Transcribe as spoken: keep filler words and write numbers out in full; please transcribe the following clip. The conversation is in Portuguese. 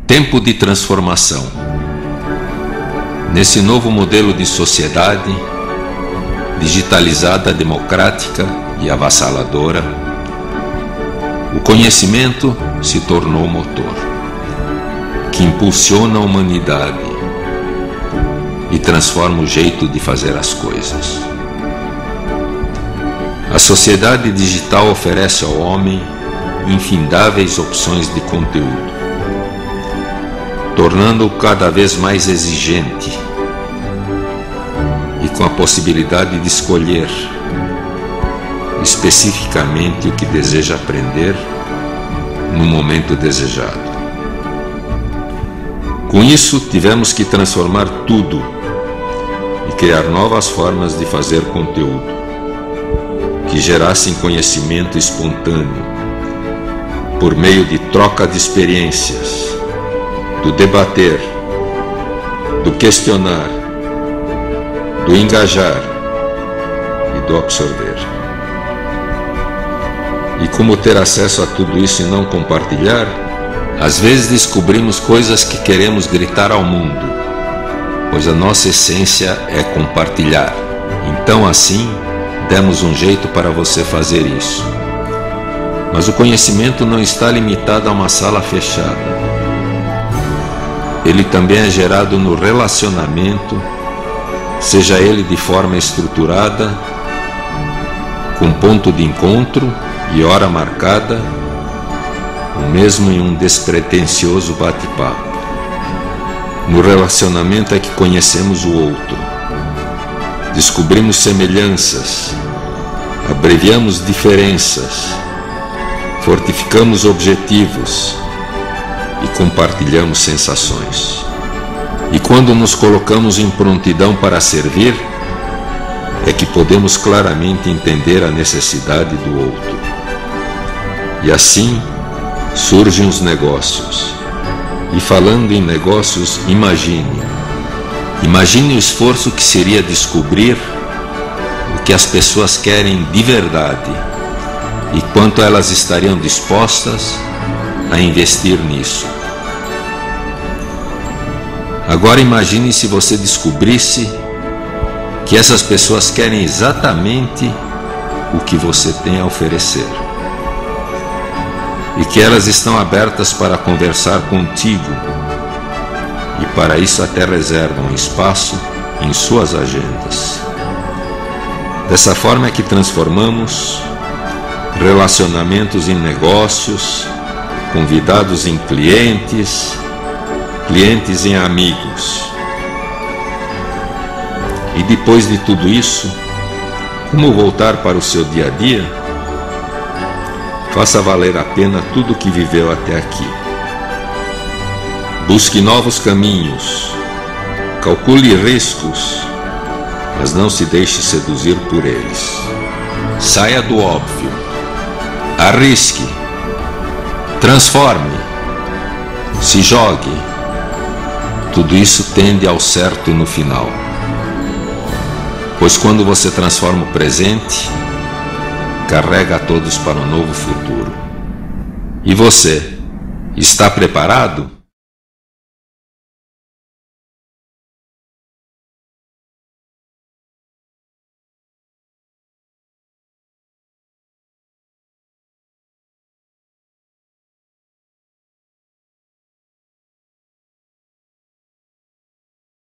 Tempo de transformação. Nesse novo modelo de sociedade, digitalizada, democrática e avassaladora, o conhecimento se tornou o motor que impulsiona a humanidade e transforma o jeito de fazer as coisas. A sociedade digital oferece ao homem infindáveis opções de conteúdo, tornando-o cada vez mais exigente e com a possibilidade de escolher especificamente o que deseja aprender no momento desejado. Com isso, tivemos que transformar tudo e criar novas formas de fazer conteúdo que gerassem conhecimento espontâneo por meio de troca de experiências, do debater, do questionar, do engajar e do absorver. E como ter acesso a tudo isso e não compartilhar? Às vezes descobrimos coisas que queremos gritar ao mundo, pois a nossa essência é compartilhar. Então assim, demos um jeito para você fazer isso. Mas o conhecimento não está limitado a uma sala fechada. Ele também é gerado no relacionamento, seja ele de forma estruturada, com ponto de encontro e hora marcada, ou mesmo em um despretensioso bate-papo. No relacionamento é que conhecemos o outro, descobrimos semelhanças, abreviamos diferenças, fortificamos objetivos e compartilhamos sensações. E quando nos colocamos em prontidão para servir, é que podemos claramente entender a necessidade do outro. E assim surgem os negócios. E falando em negócios, imagine. Imagine o esforço que seria descobrir o que as pessoas querem de verdade e quanto elas estariam dispostas a investir nisso. Agora imagine se você descobrisse que essas pessoas querem exatamente o que você tem a oferecer e que elas estão abertas para conversar contigo e para isso até reservam espaço em suas agendas. Dessa forma é que transformamos relacionamentos em negócios, convidados em clientes, clientes em amigos. E depois de tudo isso, como voltar para o seu dia a dia? Faça valer a pena tudo o que viveu até aqui. Busque novos caminhos, calcule riscos, mas não se deixe seduzir por eles. Saia do óbvio, arrisque, transforme, se jogue. Tudo isso tende ao certo no final. Pois quando você transforma o presente, carrega a todos para um novo futuro. E você, está preparado?